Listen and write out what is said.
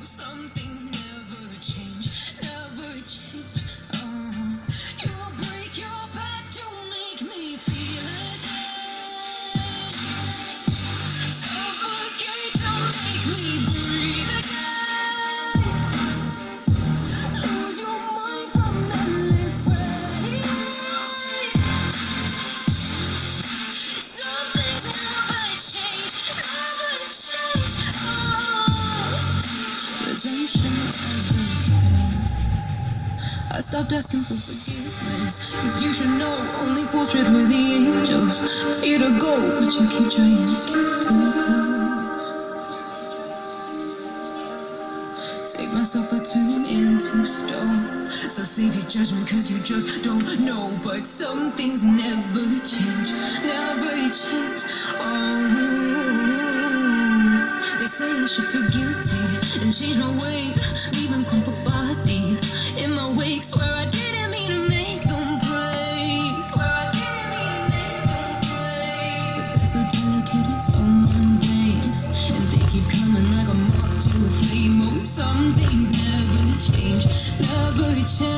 Some things never change, never change. You break your back to make me feel again. Suffocate to make me breathe again. Lose your mind from endless pain. Some things never change, never change. Redemption everything. I stopped asking for forgiveness, 'cause you should know only fools tread with the angels. Fear to go, but you keep trying to get too close. Save myself by turning into stone. So save your judgment, 'cause you just don't know. But some things never change, never change. They say I should feel guilty and change my ways, leaving crumpled bodies in my wake. Swear I didn't mean to make them break. But they're so delicate and so mundane, and they keep coming like a moth to a flame. Oh, some things never change, never change.